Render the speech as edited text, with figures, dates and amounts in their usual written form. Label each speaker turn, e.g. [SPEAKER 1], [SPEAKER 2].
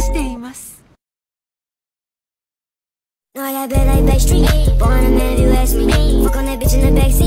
[SPEAKER 1] しています。
[SPEAKER 2] All that bed like Backstreet. Born a man if you ask me. Fuck on that bitch in the backseat.